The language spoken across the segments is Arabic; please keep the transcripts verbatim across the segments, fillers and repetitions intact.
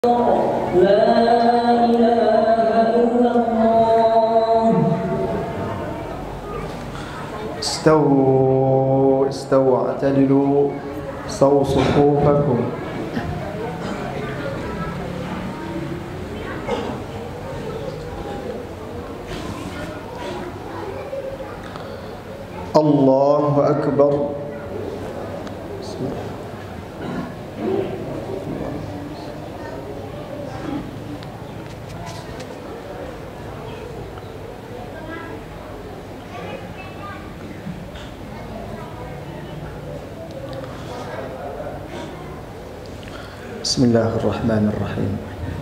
لا إله إلا الله. استووا استووا اعتدلوا صوا صفوفكم. الله أكبر. بسم الله الرحمن الرحيم.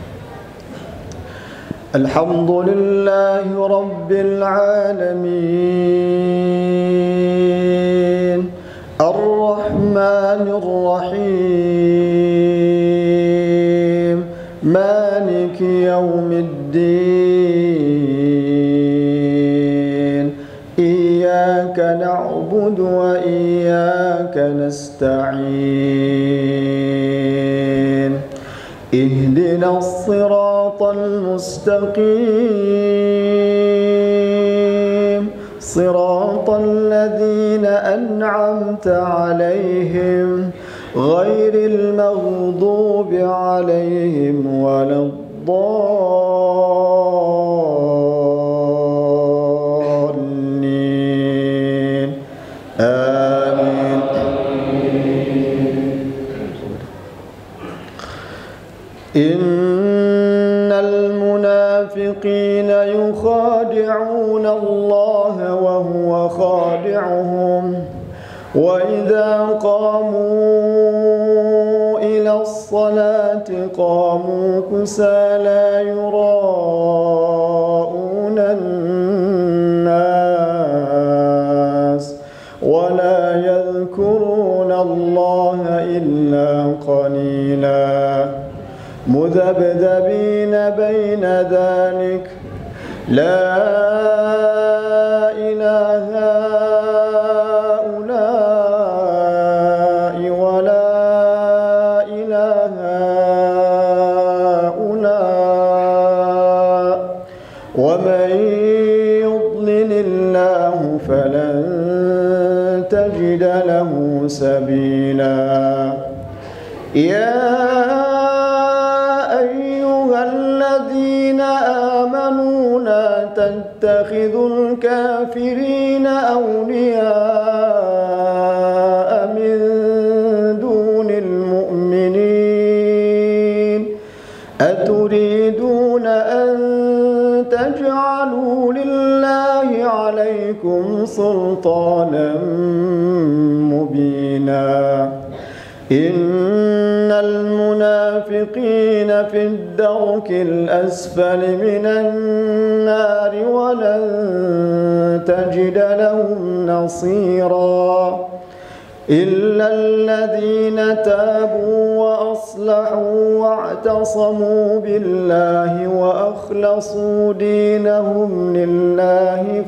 الحمد لله رب العالمين الرحمن الرحيم مالك يوم الدين إياك نعبد وإياك نستعين اهدنا الصراط المستقيم صراط الذين أنعمت عليهم غير المغضوب عليهم ولا الضالين آمين. إن المنافقين يخادعون الله وهو خادعهم وإذا قاموا إلى الصلاة قاموا كسالى يراءون الناس ولا يذكرون الله إلا قليلا مذبذبين بين ذلك لا إله هؤلاء ولا إله هؤلاء ومن يضلل الله فلن تجد له سبيلا. يا تتخذوا الكافرين أولياء من دون المؤمنين أتريدون أن تجعلوا لله عليكم سلطانا مبينا. إن المنافقين في الدرك الأسفل من النار ولن تجد لهم نصيرا إلا الذين تابوا وأصلحوا واعتصموا بالله وأخلصوا دينهم لله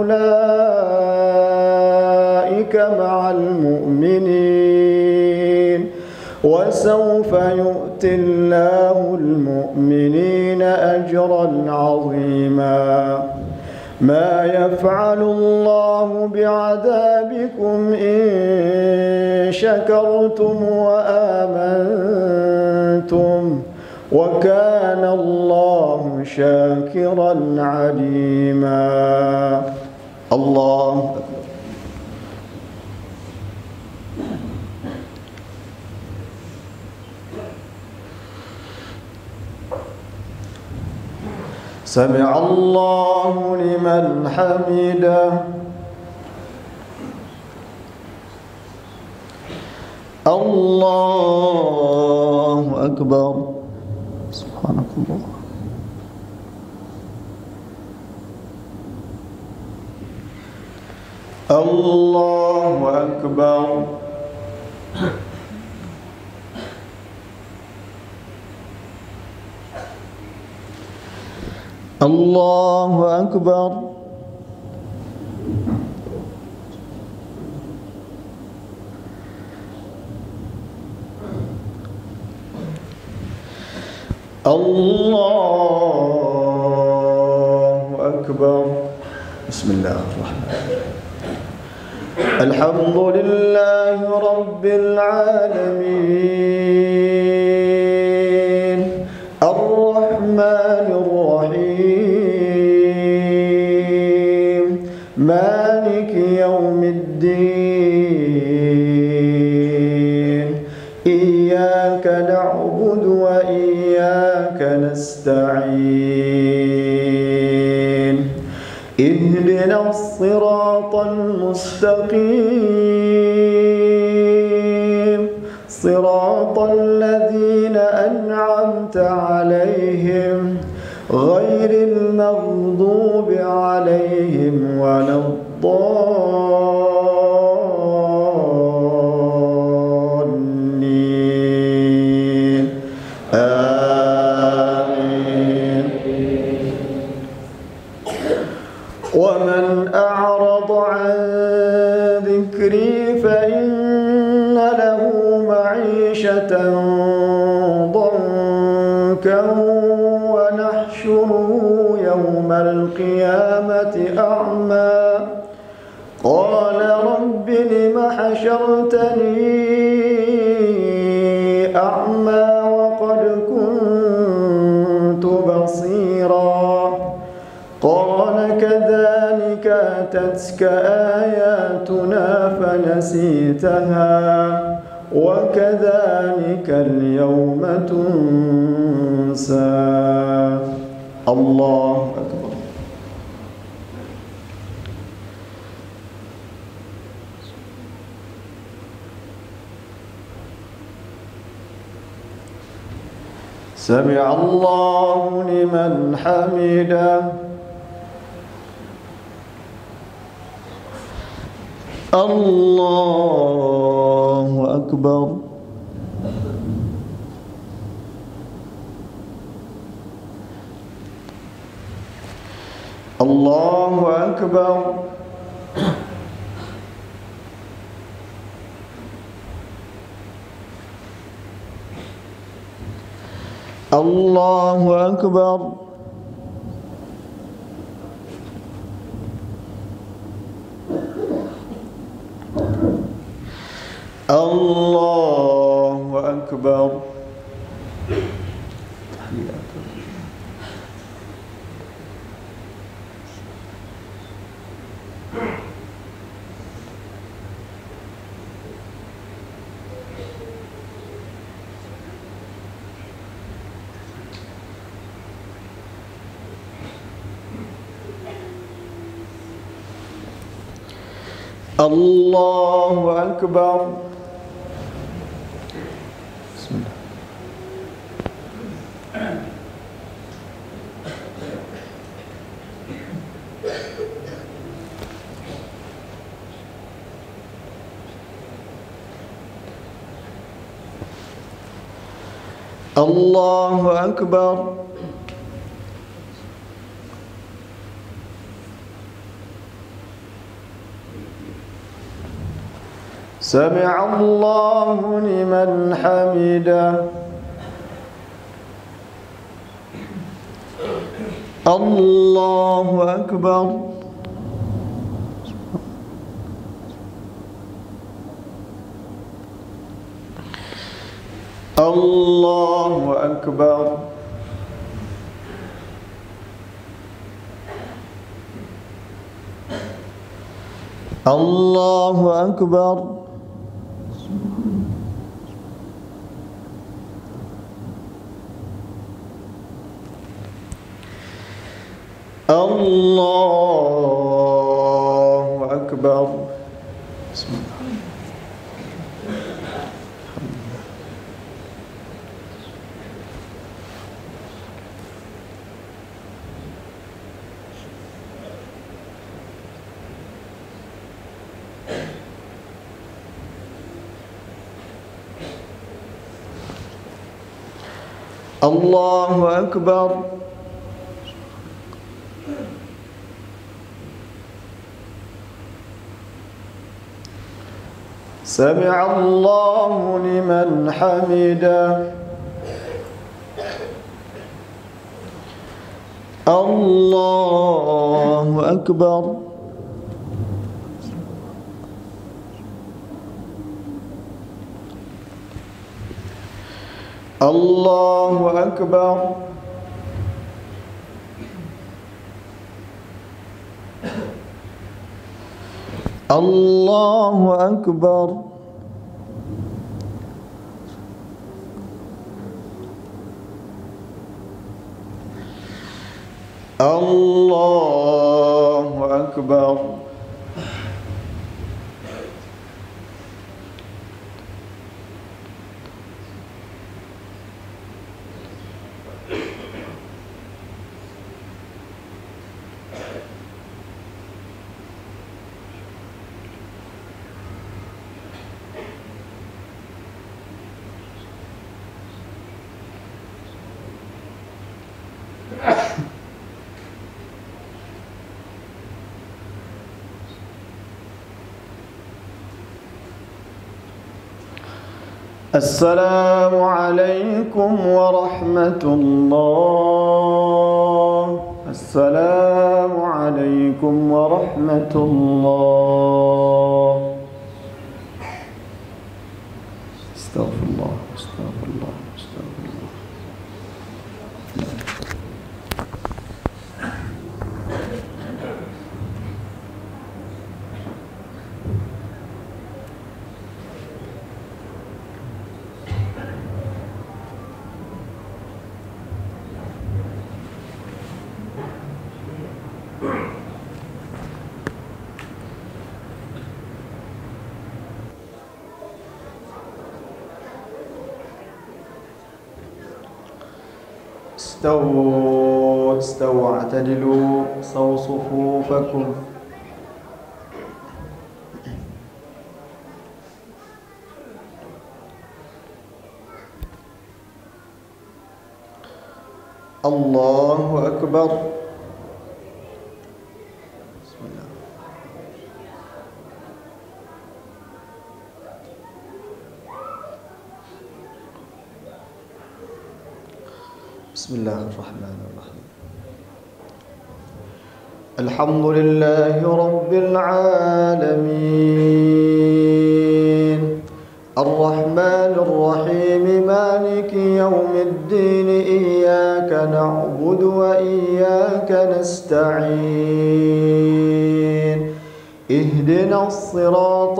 فأولئك مع المؤمنين وسوف يؤتي الله المؤمنين أجرا عظيما. ما يفعل الله بعذابكم إن شكرتم وآمنتم وكان الله شاكرا عليما. الله أكبر. سمع الله لمن حمده. الله أكبر. سبحانك الله. الله أكبر. الله أكبر. الله أكبر. بسم الله الرحمن الرحيم. الحمد لله رب العالمين الرحمن الرحيم مالك يوم الدين إياك نعبد وإياك نستعين اهدنا الصراط المستقيم صراط الذين أنعمت عليهم غير المغضوب عليهم ولا الضالين آمين. ومن أعرض عن ذكري فإن له معيشة ضنكا ونحشره يوم القيامة أعمى قال رب لم حشرتني أعمى وقد كنت بصيرا قال كذلك أتتك آياتنا فنسيتها وكذلك اليوم تنسى. الله أكبر. سمع الله لمن حمده. الله أكبر. الله أكبر. الله أكبر. الله أكبر. الله أكبر. بسم الله. الله أكبر. سمع الله لمن حمده. الله أكبر. الله أكبر. الله أكبر. الله أكبر. بسم الله. الله أكبر. سمع الله لمن حمده. الله أكبر. الله أكبر. الله أكبر. الله أكبر. السلام عليكم ورحمة الله. السلام عليكم ورحمة الله. استغفر الله استغفر الله استغفر الله. استووا استووا اعتدلوا صوا صفوفكم. الله أكبر. بسم الله. بسم الله الرحمن الرحيم. الحمد لله رب العالمين الرحمن الرحيم مالك يوم الدين إياك نعبد وإياك نستعين اهدنا الصراط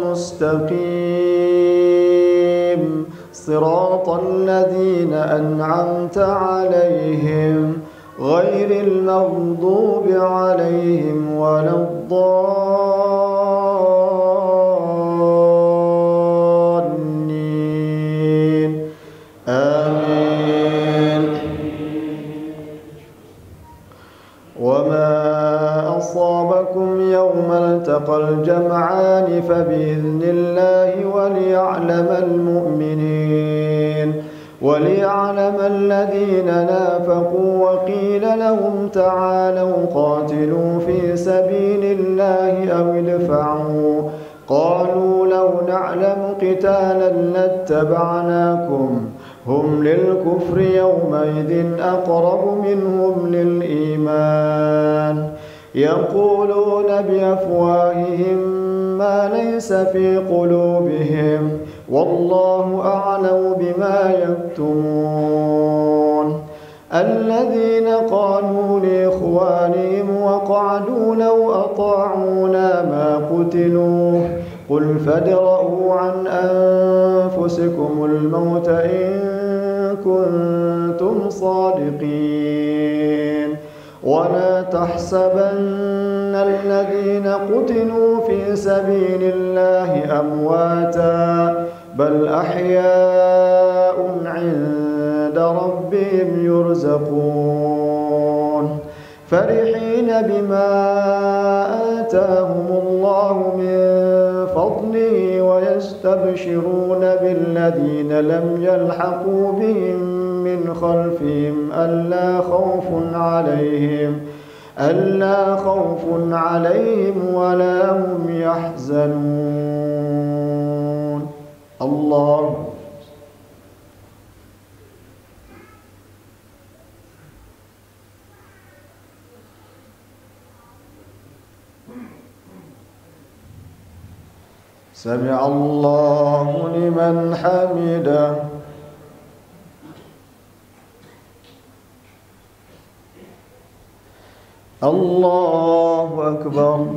المستقيم صراط الذين أنعمت عليهم غير المغضوب عليهم ولا الضالين آمين. وما أصابكم يوم التقى الجمعان فبإذن الله وليعلم المؤمنين وليعلم الذين نافقوا وقيل لهم تعالوا قاتلوا في سبيل الله أو ادفعوا قالوا لو نعلم قتالا لاتبعناكم هم للكفر يومئذ أقرب منهم للإيمان يقولون بأفواههم ما ليس في قلوبهم والله أعلم بما يكتمون الذين قالوا لإخوانهم وقعدوا لو أطاعونا ما قتلوا قل فادرءوا عن أنفسكم الموت إن كنتم صادقين ولا تحسبن الذين قتلوا في سبيل الله أمواتا بل أحياء عند ربهم يرزقون فرحين بما آتاهم الله من فضله ويستبشرون بالذين لم يلحقوا بهم من خلفهم ألا خوف عليهم ألا خوف عليهم ولا هم يحزنون. الله سمع الله لمن حمده. الله أكبر.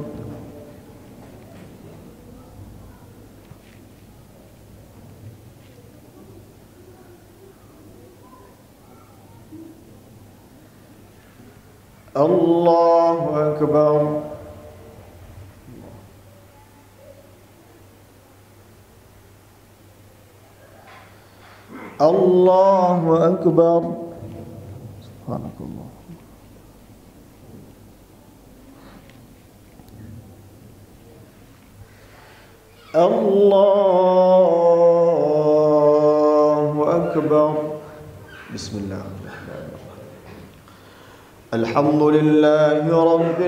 الله أكبر. الله أكبر. سبحانك الله. الله أكبر. بسم الله الرحمن الرحيم. الحمد لله رب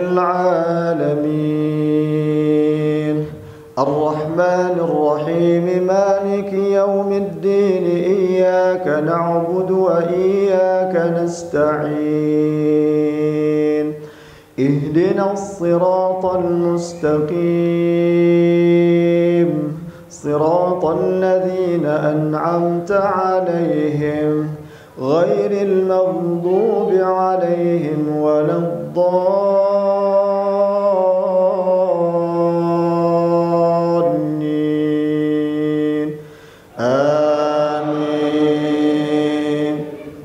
العالمين الرحمن الرحيم مالك يوم الدين إياك نعبد وإياك نستعين اهدنا الصراط المستقيم صراط الذين أنعمت عليهم غير المغضوب عليهم ولا الضالين آمين.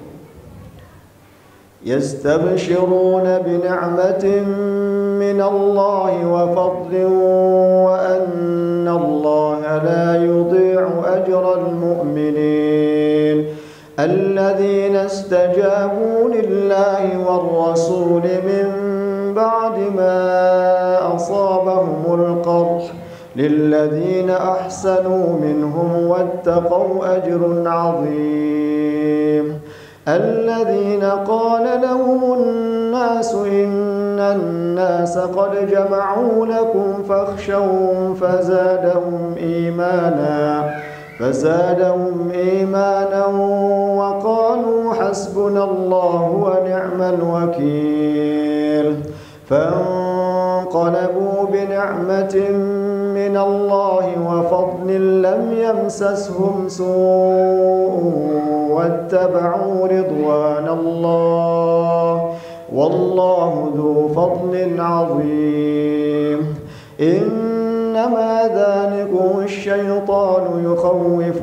يستبشرون بنعمة من الله وفضل وأن الله لا يضيع أجر المؤمنين الذين استجابوا لله والرسول من بعد ما أصابهم القرح للذين أحسنوا منهم واتقوا أجر عظيم. الذين قال لهم الناس إن الناس قد جمعوا لكم فاخشوهم فزادهم إيمانا فزادهم إيمانا وقالوا حسبنا الله ونعم الوكيل. فانقلبوا بنعمة من الله وفضل لم يمسسهم سوء واتبعوا رضوان الله والله ذو فضل عظيم. إنما ذلكم الشيطان يخوف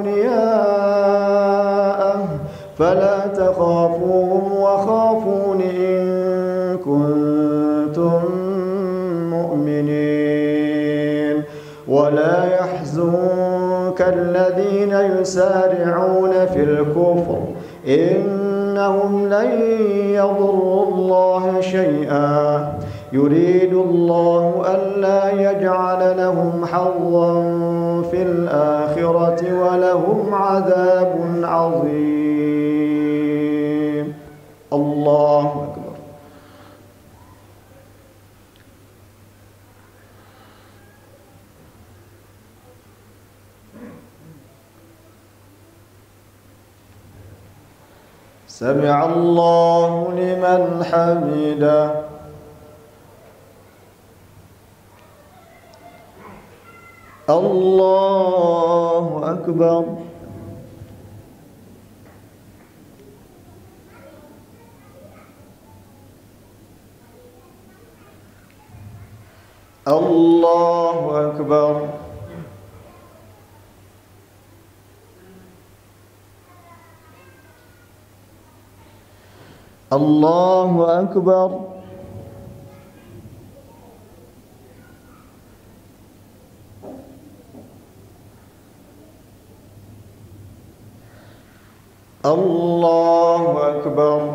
أولياءه فلا تخافوهم وخافون إن كنتم مؤمنين. ولا يحزنك الذين يسارعون في الكفر إنهم لن يضروا الله شيئا يريد الله ألا يجعل لهم حظا في الآخرة ولهم عذاب عظيم. الله أكبر. سمع الله لمن حمده. الله أكبر. الله أكبر. الله أكبر. الله أكبر.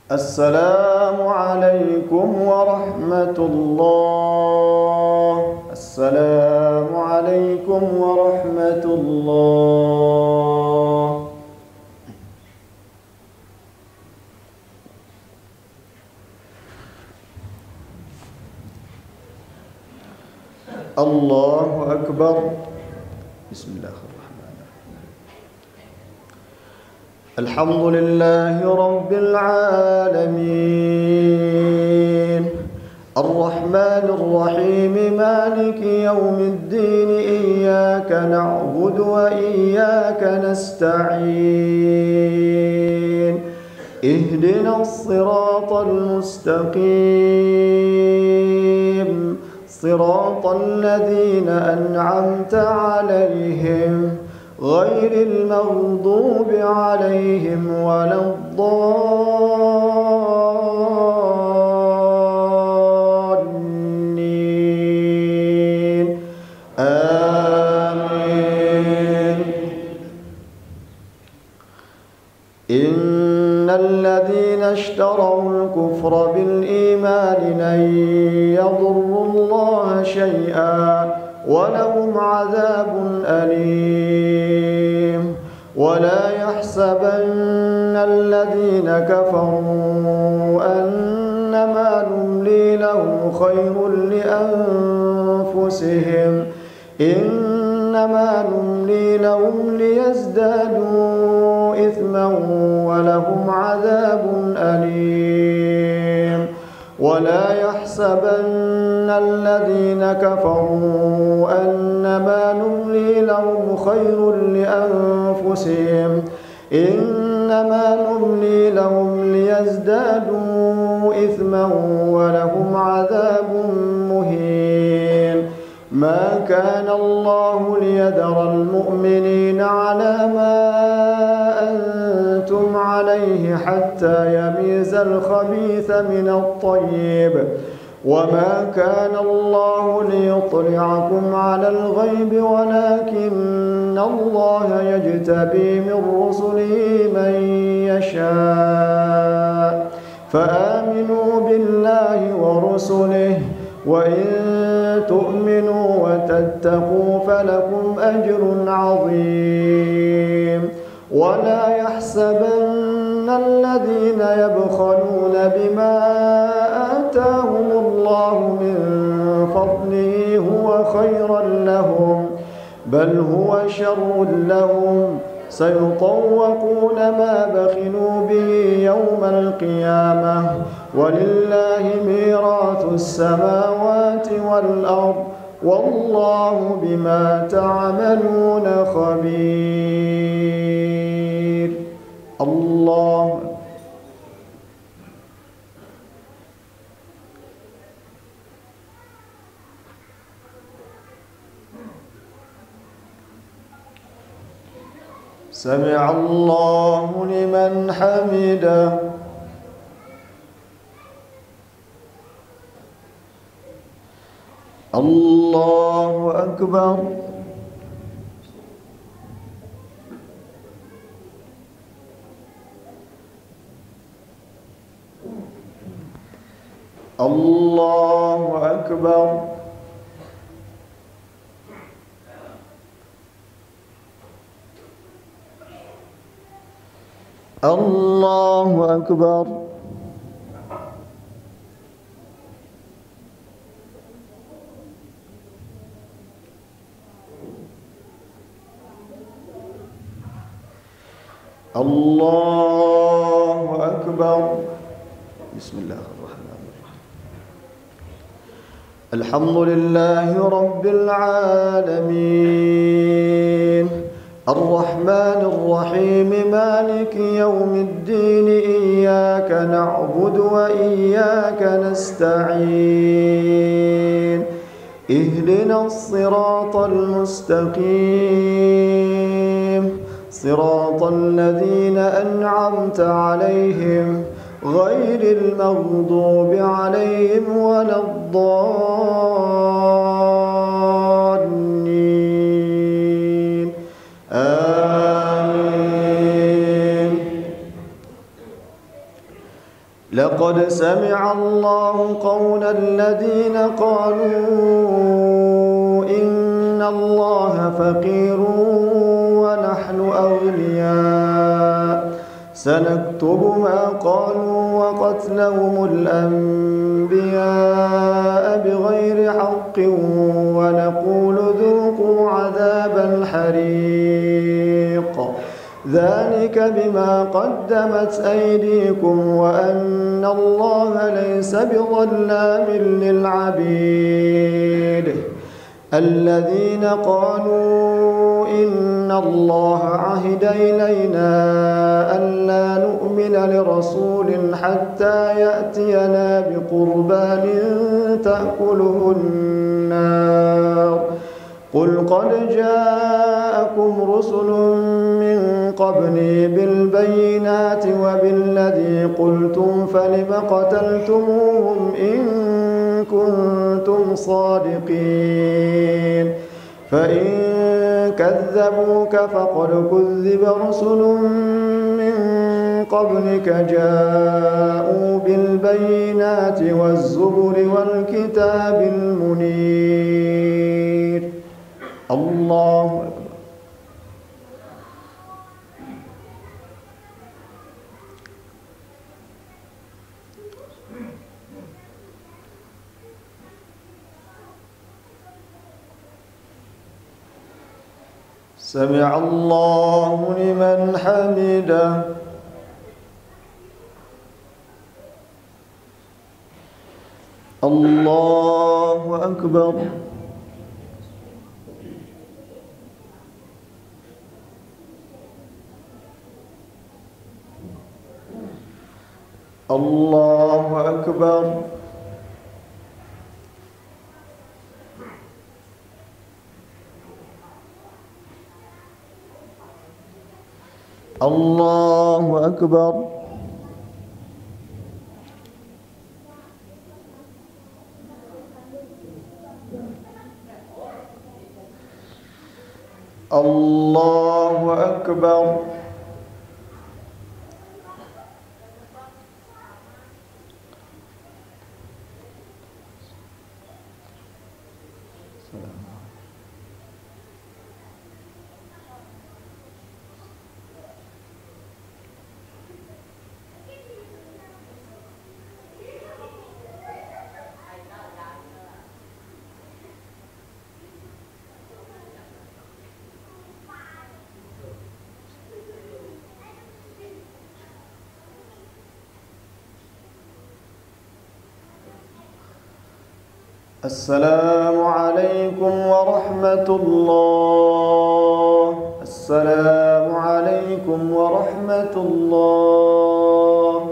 السلام عليكم ورحمة الله. السلام عليكم ورحمة الله. الله أكبر. بسم الله الرحمن الرحيم. الحمد لله رب العالمين الرحمن الرحيم مالك يوم الدين إياك نعبد وإياك نستعين اهدنا الصراط المستقيم صراط الذين أنعمت عليهم غير المغضوب عليهم ولا الضالين آمين. إن الذين اشتروا الكفر بالإيمان لن يضروا الله شيئا ولهم عذاب أليم. ولا يحسبن الذين كفروا أنما نملي لهم خير لأنفسهم إنما نملي لهم ليزدادوا إثما ولهم عذاب أليم. ولا يحسبن الذين كفروا أنما نملي لهم خير لأنفسهم إنما نملي لهم ليزدادوا إثما ولهم عذاب مهين. ما كان الله ليذر المؤمنين على ما أنتم عليه حتى يميز الخبيث من الطيب وما كان الله ليطلعكم على الغيب ولكن الله يجتبي من رسله من يشاء فآمنوا بالله ورسله وإن تؤمنوا وتتقوا فلكم أجر عظيم. ولا يحسبن الذين يبخلون بما آتاهم الله من فضله هو خيرا لهم بل هو شر لهم سيطوقون ما بخلوا به يوم القيامة ولله ميراث السماوات والأرض والله بما تعملون خبير. الله سمع الله لمن حمده. الله أكبر. الله أكبر. الله أكبر. الله أكبر. بسم الله الرحمن الرحيم. الحمد لله رب العالمين الرحمن الرحيم مالك يوم الدين إياك نعبد وإياك نستعين اهدنا الصراط المستقيم صراط الذين أنعمت عليهم غير المغضوب عليهم ولا الضالين آمين. لقد سمع الله قول الذين قالوا إن الله فقير ونحن أغنياء سنكتب ما قالوا وقتلهم الأنبياء بغير حق ونقول ذوقوا عذاب الحريق ذلك بما قدمت أيديكم وأن الله ليس بظلام للعبيد الذين قالوا إن الله عهد إلينا ألا نؤمن لرسول حتى يأتينا بقربان تأكله النار قل قد جاءكم رسل من قبلي بالبينات وبالذي قلتم فلم قتلتموهم إن كنتم صادقين فإن كذبوك فقد كذب رسل من قبلك جاءوا بالبينات والزبر والكتاب المنير الله أكبر. سمع الله لمن حمده الله أكبر. الله أكبر. الله أكبر. الله أكبر. السلام عليكم ورحمة الله. السلام عليكم ورحمة الله.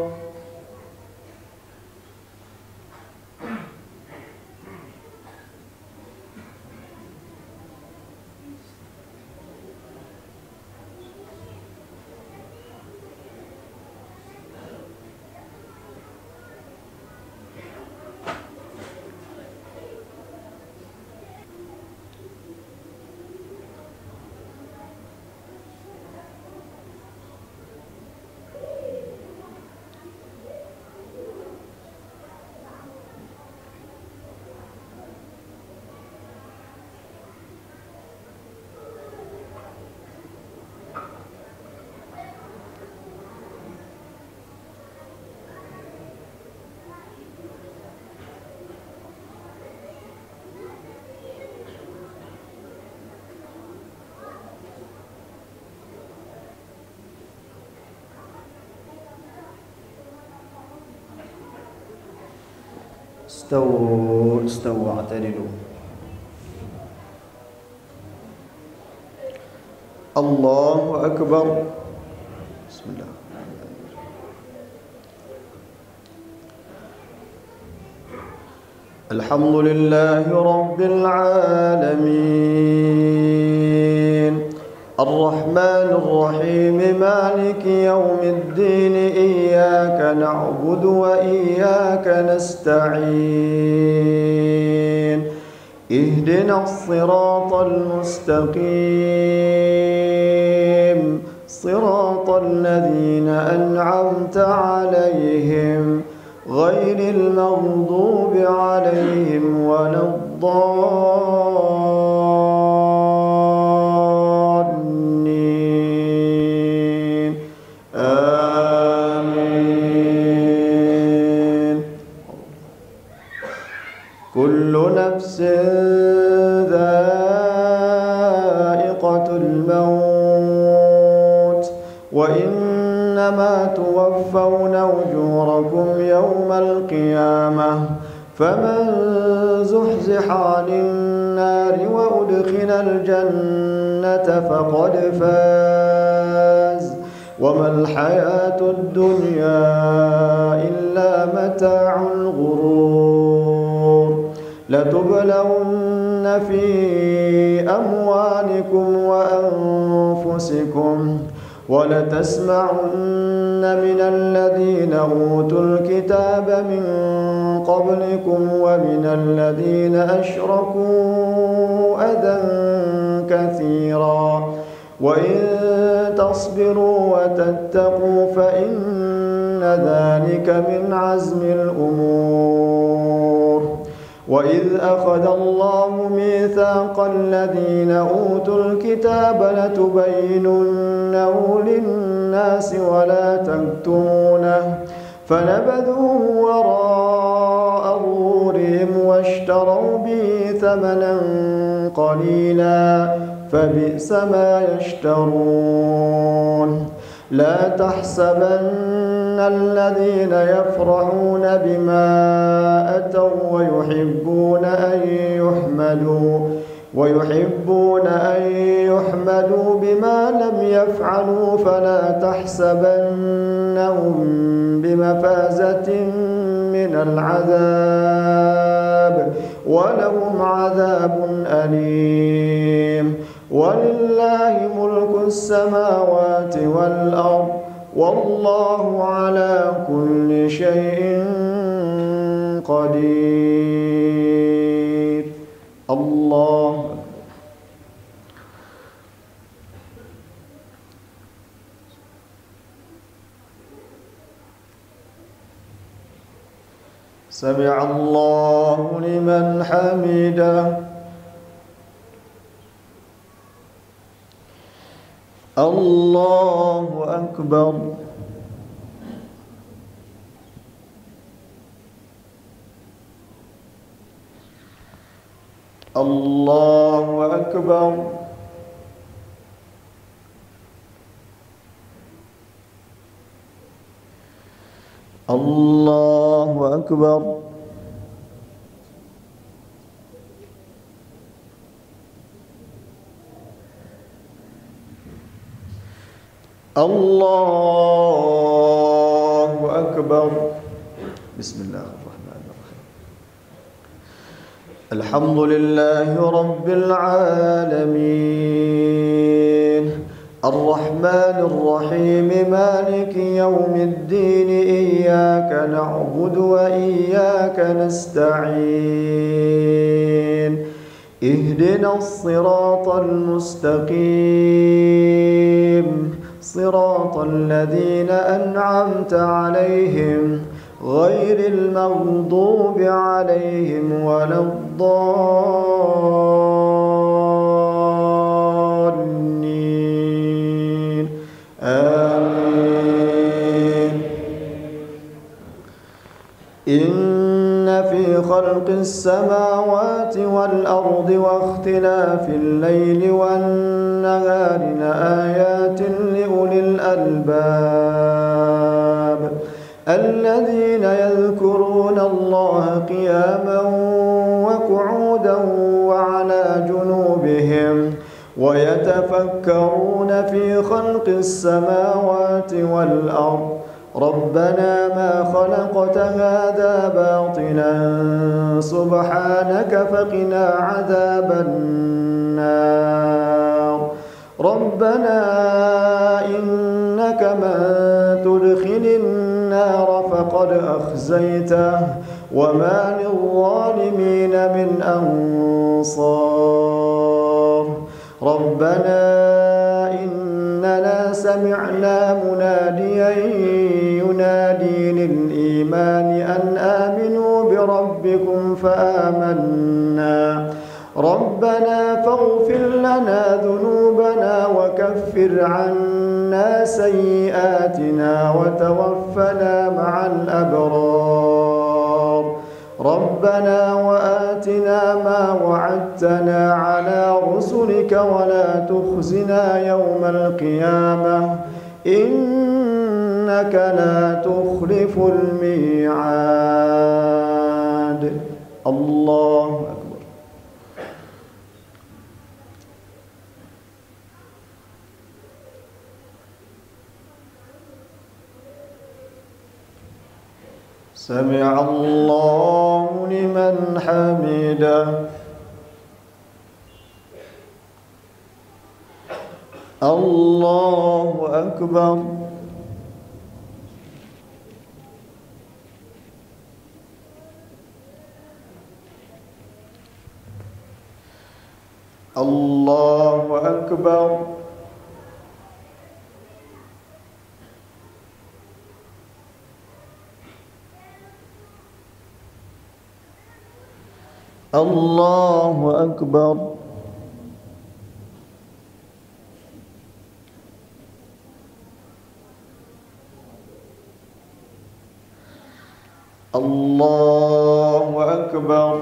استووا استووا اعتدلوا. الله أكبر. بسم الله. الحمد لله رب العالمين الرحمن الرحيم مالك يوم الدين إياك نعبد وإياك نستعين اهدنا الصراط المستقيم صراط الذين أنعمت عليهم غير المغضوب عليهم ولا الضالين آمين. كل نفس ذائقة الموت وإنما توفون أجوركم يوم القيامة فمن زحزح عن النار وأدخل الجنة فقد فاز وما الحياة الدنيا إلا متاع الغرور. لتبلون في أموالكم وأنفسكم ولتسمعن من الذين أوتوا الكتاب من قبلكم ومن الذين أشركوا أذى كثيرا وإن تصبروا وتتقوا فإن ذلك من عزم الأمور. وإذ أخذ الله ميثاق الذين أوتوا الكتاب لتبيننه للناس ولا تكتمونه فنبذوه وراء ظهورهم واشتروا به ثمنا قليلا فبئس ما يشترون. لا تحسبن الذين يفرحون بما أتوا ويحبون أن يحمدوا ويحبون أن يحمدوا بما لم يفعلوا فلا تحسبنهم بمفازة من العذاب ولهم عذاب أليم. ولله ملك السماوات والأرض والله على كل شيء قدير. الله سمع الله لمن حمده. الله أكبر. الله أكبر. الله أكبر. الله أكبر. بسم الله الرحمن الرحيم. الحمد لله رب العالمين الرحمن الرحيم مالك يوم الدين إياك نعبد وإياك نستعين اهدنا الصراط المستقيم صراط الذين أنعمت عليهم غير المغضوب عليهم ولا الضالين آمين. إن في خلق السماوات والأرض واختلاف الليل والنهار لآيات لأولي الألباب الذين يذكرون الله قياما وقعودا وعلى جنوبهم ويتفكرون في خلق السماوات والأرض ربنا ما خلقت هذا باطلا سبحانك فقنا عذاب النار. ربنا إنك من تدخل النار فقد أخزيته وما للظالمين من أنصار. ربنا إننا سمعنا مناديا ينادي للإيمان الإيمان أن آمنوا بربكم فآمنا ربنا فاغفر لنا ذنوبنا وكفر عنا سيئاتنا وتوفنا مع الأبرار ربنا وآتنا ما وعدتنا على رسلك ولا تخزنا يوم القيامة إنك لا تخلف الميعاد. الله أكبر. سمع الله لمن حمده. الله أكبر. الله أكبر. الله أكبر. الله أكبر.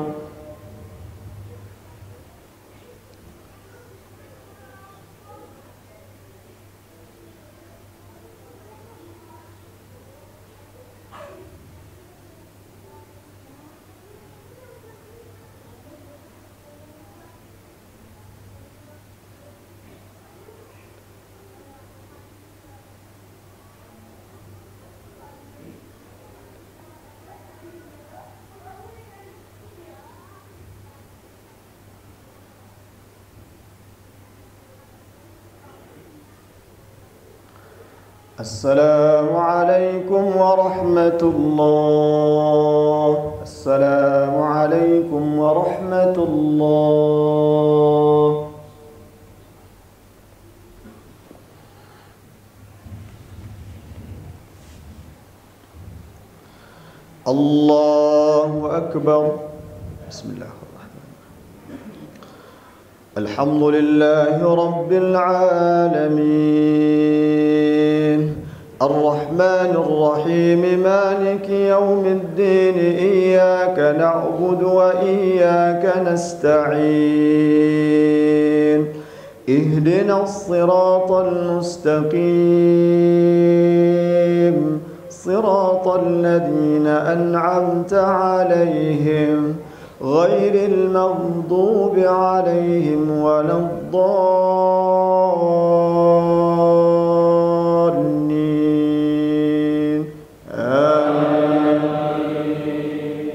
السلام عليكم ورحمة الله. السلام عليكم ورحمة الله. الله أكبر. بسم الله الرحمن الرحيم. الحمد لله رب العالمين الرحمن الرحيم مالك يوم الدين إياك نعبد وإياك نستعين اهدنا الصراط المستقيم صراط الذين أنعمت عليهم غير المغضوب عليهم ولا الضالين آمين.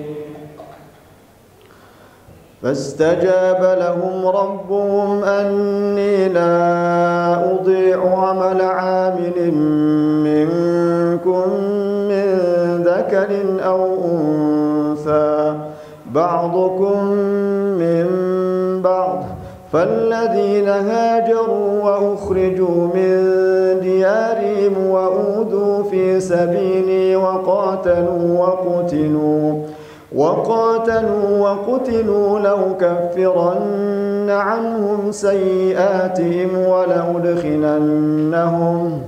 فاستجاب لهم ربهم أني لا أضيع عمل عامل منكم من ذكر أو أنثى بعضكم من بعض فالذين هاجروا وأخرجوا من ديارهم وأوذوا في سبيلي وقاتلوا وقتلوا وقاتلوا وقتلوا لأكفرن عنهم سيئاتهم ولأدخلنهم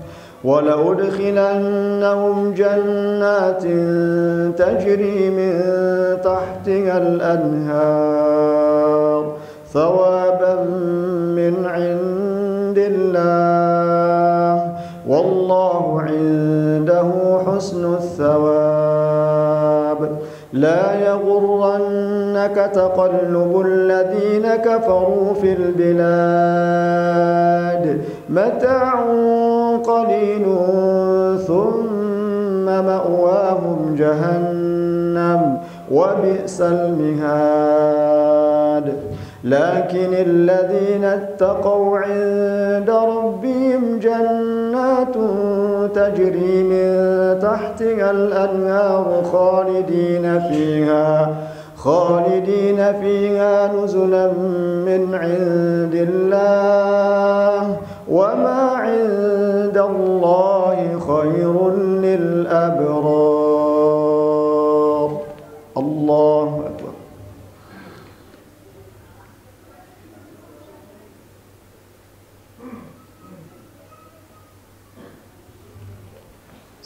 ولأدخلنهم جنات تجري من تحتها الأنهار ثوابا من عند الله والله عنده حسن الثواب. لا يغرنك تقلب الذين كفروا في البلاد متاع قليل ثم مأواهم جهنم وبئس المهاد. لكن الذين اتقوا عند ربهم جنات تجري من تحتها الأنهار خالدين فيها خالدين فيها نزلا من عند الله وما عند الله خير للأبرار.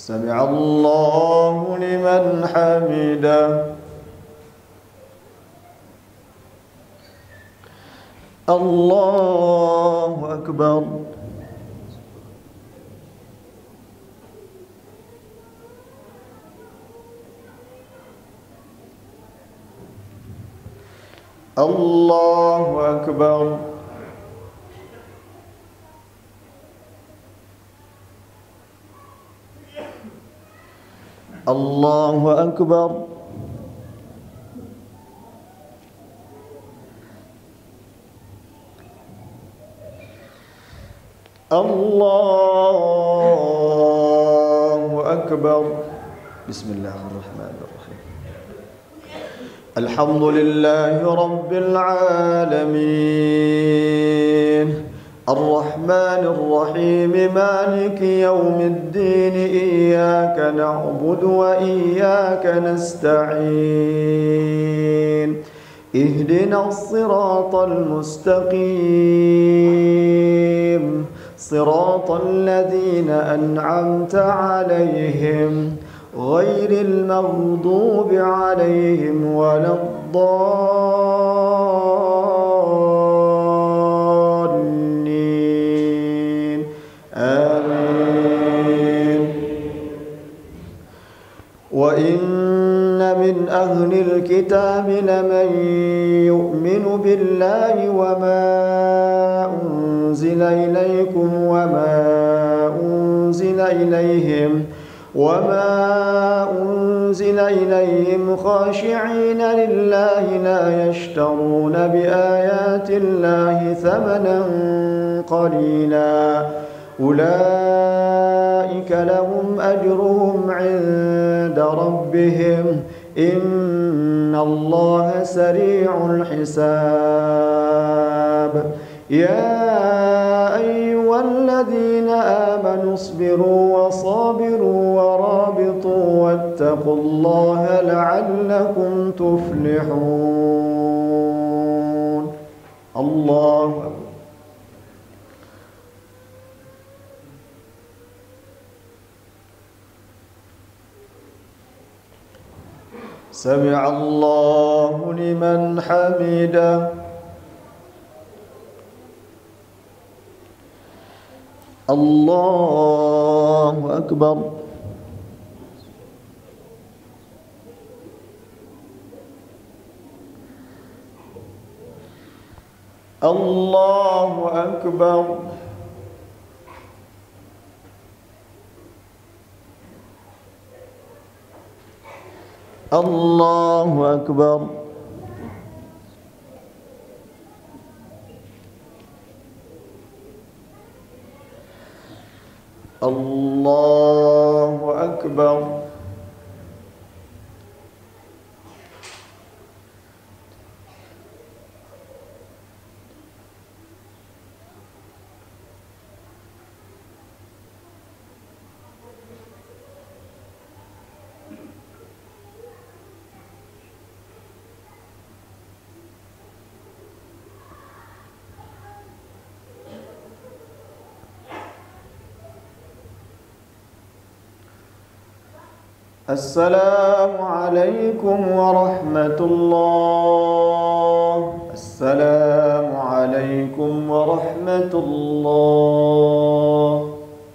سمع الله لمن حمده. الله أكبر. الله أكبر. الله أكبر. الله أكبر. بسم الله الرحمن الرحيم. الحمد لله رب العالمين الرحمن الرحيم مالك يوم الدين إياك نعبد وإياك نستعين اهدنا الصراط المستقيم صراط الذين أنعمت عليهم غير المغضوب عليهم ولا الضالين آمين. وإن من أهل الكتاب لمن يؤمن بالله وما أنزل إليكم وما أنزل إليهم وما أنزل إليهم خاشعين لله لا يشترون بآيات الله ثمنا قليلا أولئك لهم أجرهم عند ربهم إن الله سريع الحساب. يا أيها الذين آمنوا اصبروا وصابروا ورابطوا واتقوا الله لعلكم تفلحون. الله أكبر. سمع الله لمن حمده. الله أكبر. الله أكبر. الله أكبر. الله أكبر. السلام عليكم ورحمة الله. السلام عليكم ورحمة الله.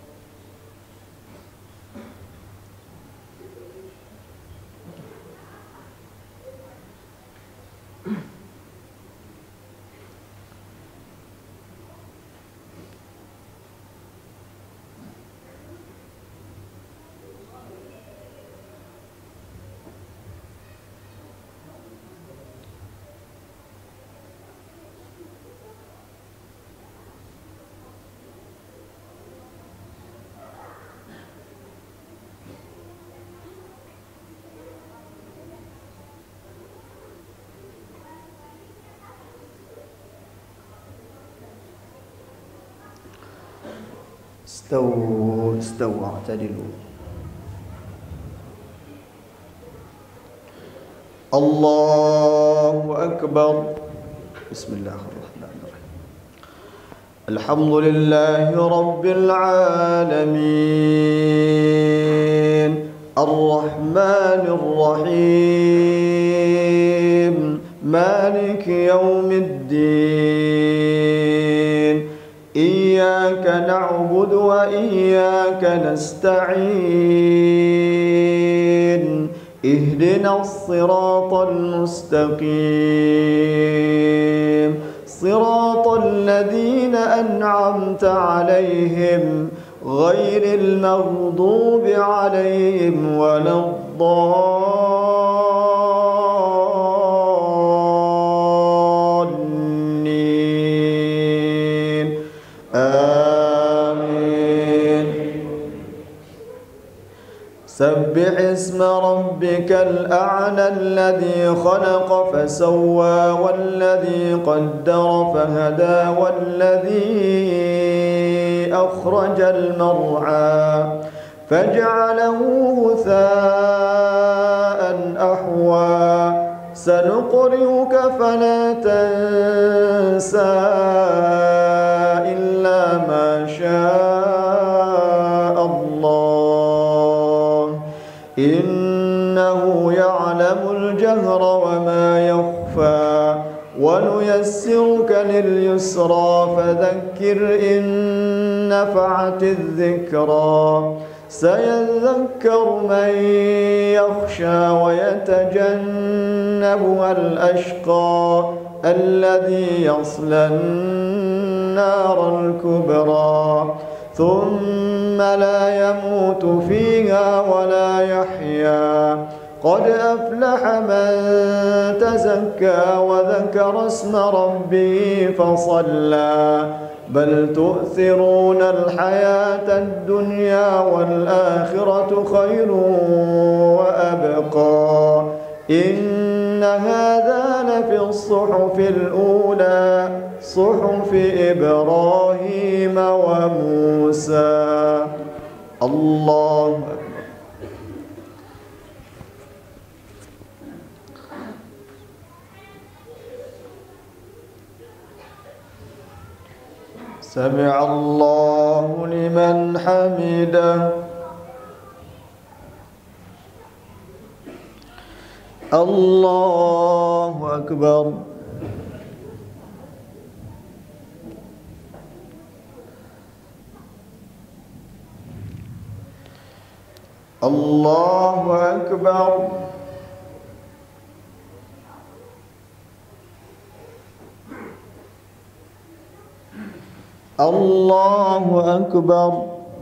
استووا استووا اعتدلوا. الله أكبر. بسم الله الرحمن الرحيم. الحمد لله رب العالمين الرحمن الرحيم مالك يوم الدين إياك نعبد وإياك نستعين اهدنا الصراط المستقيم صراط الذين أنعمت عليهم غير المغضوب عليهم ولا الضالين آمين. سبح اسم ربك الأعلى الذي خلق فسوى والذي قدر فهدى والذي أخرج المرعى فجعله غثاء أحوى سنقرئك فلا تنسى إلا ما شاء الله إنه يعلم الجهر وما يخفى ونيسرك لليسرى فذكر إن نفعت الذكرى سيذكر من يخشى ويتجنبها الأشقى الذي يصلى النار الكبرى ثم لا يموت فيها ولا يحيا قد أفلح من تزكى وذكر اسم ربه فصلى بل تؤثرون الحياة الدنيا والآخرة خير وأبقى إن هذا لفي الصحف الأولى صحف إبراهيم وموسى. الله أكبر. سمع الله لمن حمده. الله أكبر. الله أكبر. الله أكبر.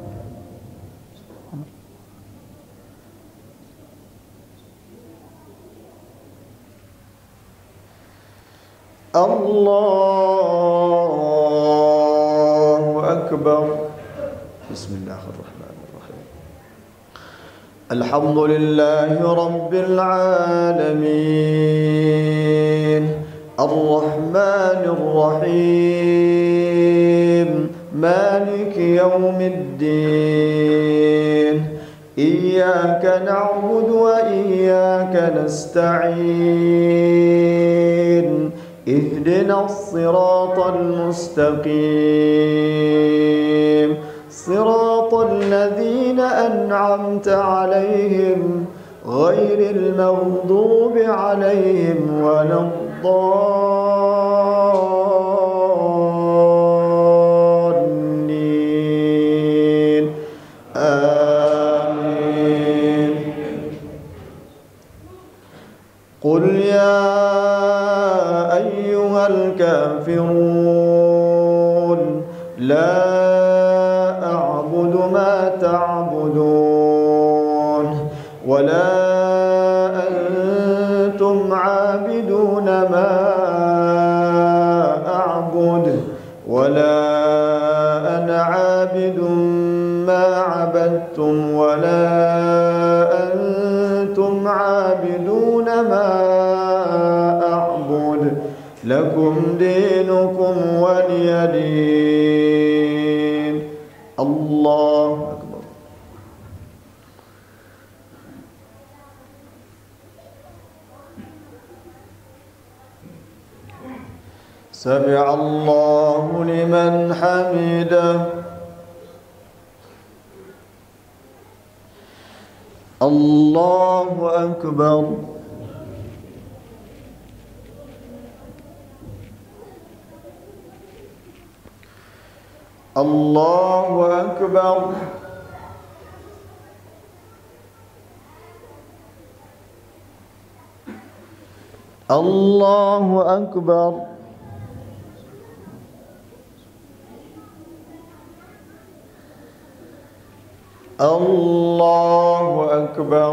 الله أكبر. بسم الله الرحمن الرحيم. الحمد لله رب العالمين الرحمن الرحيم مالك يوم الدين إياك نعبد وإياك نستعين اهدنا الصراط المستقيم صراط الذين أنعمت عليهم غير المغضوب عليهم ولا الضالين آمين. قل يا أيها الكافرون لا أعبد ما تعبدون ولا أنتم عابدون ما أعبد ولا أنا عابد ما عبدتم ولا أنتم عابدون ما أعبد لكم دينكم ولي دين. الله أكبر. سمع الله لمن حمده. الله أكبر. الله أكبر. الله أكبر. الله أكبر.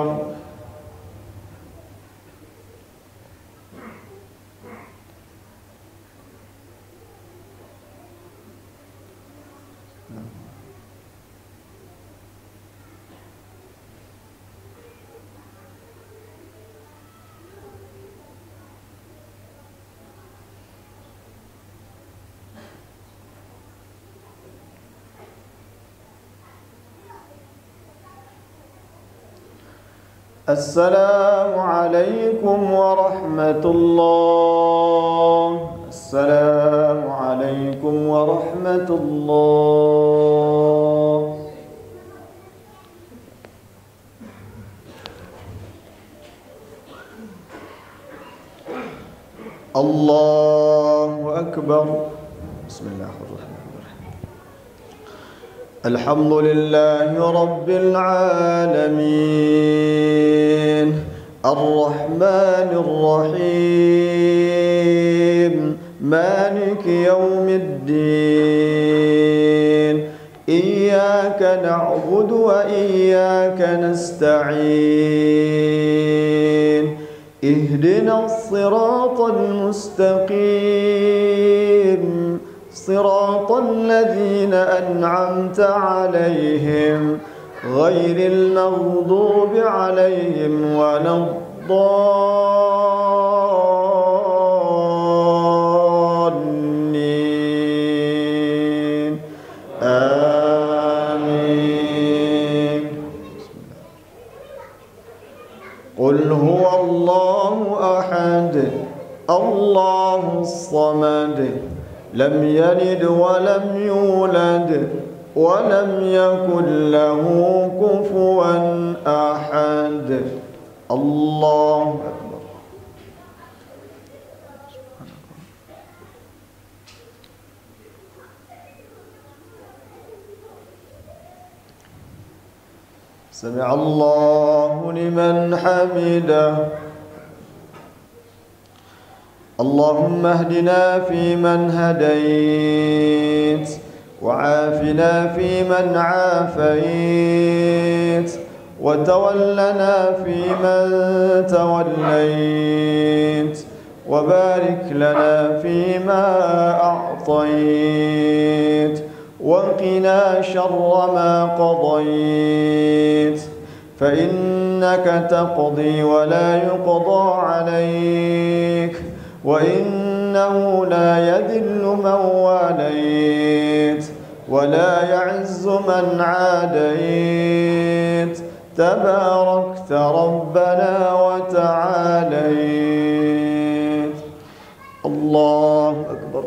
السلام عليكم ورحمة الله. السلام عليكم ورحمة الله. الله أكبر. بسم الله الرحمن الرحيم. الحمد لله رب العالمين الرحمن الرحيم مالك يوم الدين إياك نعبد وإياك نستعين اهدنا الصراط المستقيم صراط الذين أنعمت عليهم غير المغضوب عليهم ولا الضالين آمين. قل هو الله أحد الله الصمد لم يلد ولم يولد ولم يكن له كفوا أحد. الله أكبر. سمع الله لمن حمده. اللهم اهدنا فيمن هديت وعافنا فيمن عافيت وتولنا فيمن توليت وبارك لنا فيما أعطيت وقنا شر ما قضيت فإنك تقضي ولا يقضى عليك وإنه لا يذل من واليت ولا يعز من عاديت تباركت ربنا وتعاليت. الله أكبر.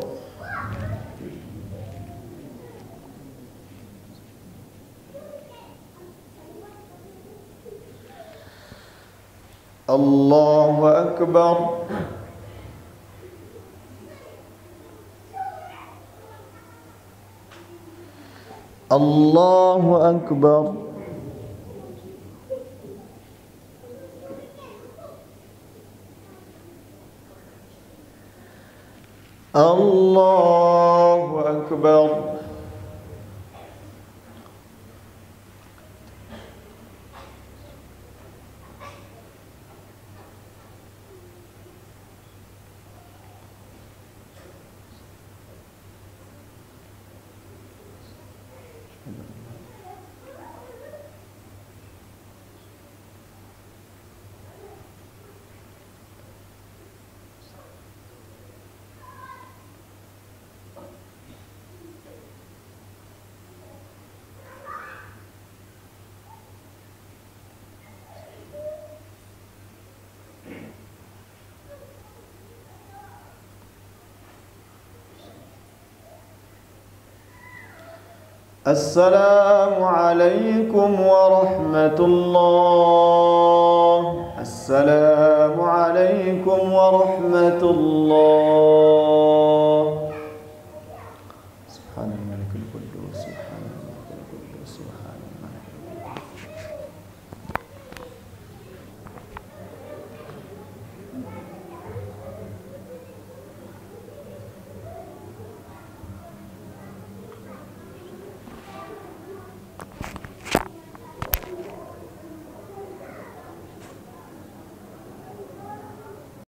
الله أكبر. الله أكبر. الله أكبر. السلام عليكم ورحمة الله. السلام عليكم ورحمة الله.